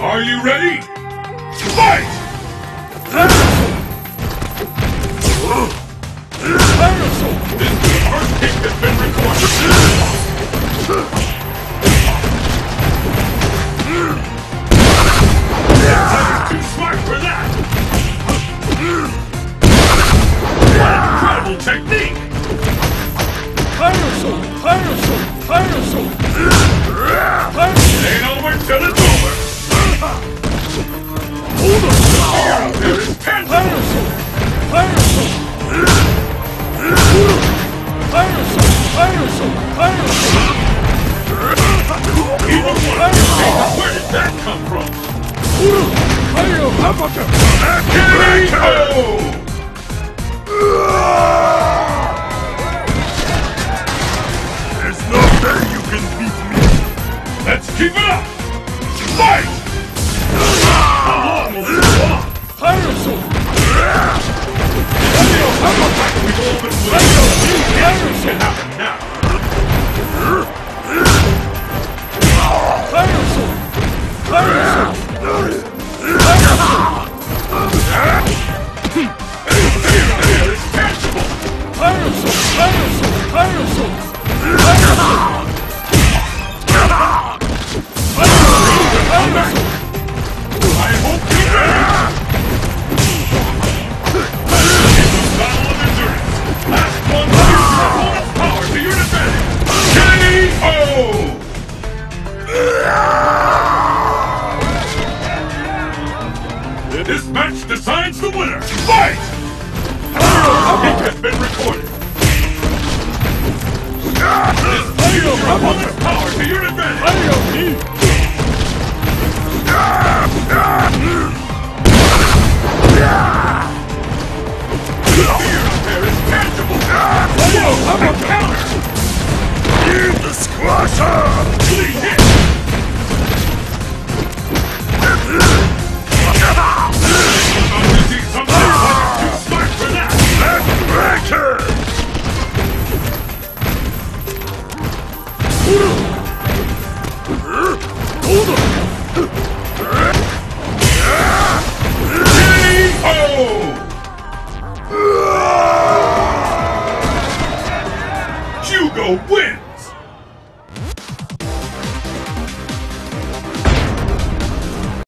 Are you ready? Fight! This first kick has been recorded. Tiger's too smart for that! What an incredible technique! It ain't over till it's over! Hold on! There is tangible! Even one! Where did that come from? There's no way you can beat me! Let's keep it up! Fight! How long will this go on? We've all been waiting. Anything can happen now. This match decides the winner! Fight! It has been recorded! This plays your opponent's power to your advantage! The fear up there is tangible! How about counter? Use the squasher! Clean hit! Backbreaker!